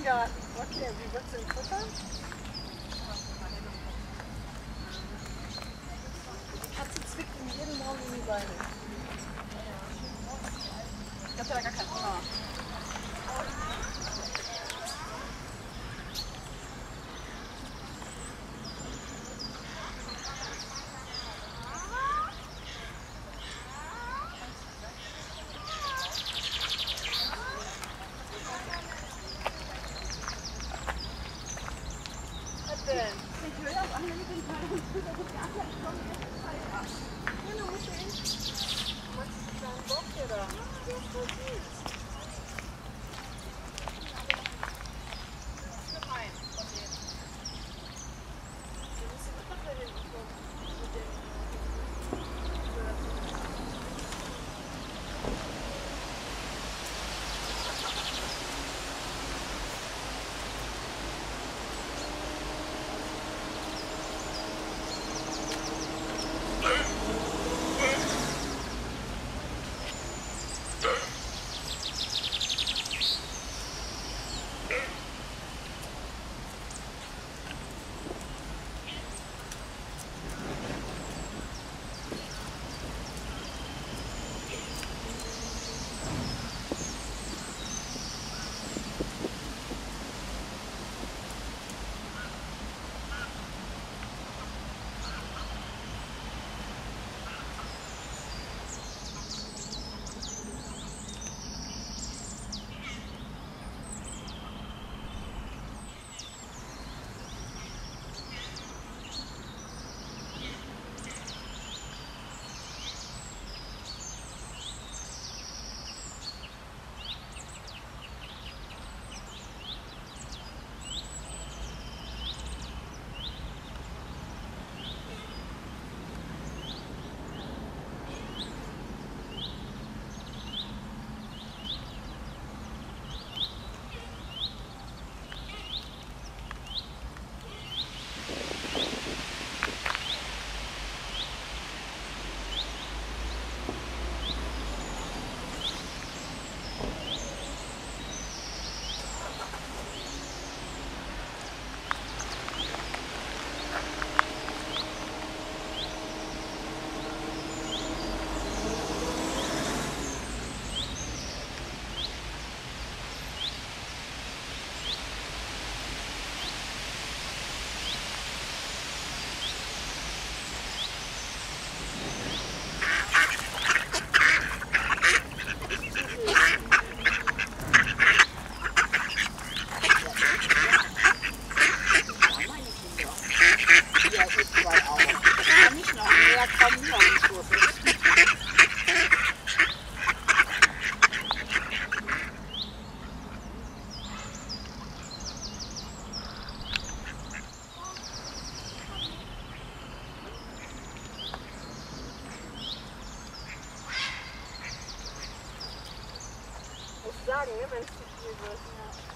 Garten. Okay, wie wird es denn futtern? Die Katze zwickt ihm jeden Morgen in die Beine. Ich glaube, der hat gar keinen Hunger. Was denn? Ich will auch alle mit den Teilen und die anderen kommen jetzt Zeit ab. Ja, du musst ihn. Du machst einen kleinen Bock hier da. Der ist voll süß. Gemein von denen. Du musst ihn einfach da hinten kommen. Mit dem. Sagen, wenn es zu viel wird. Ja.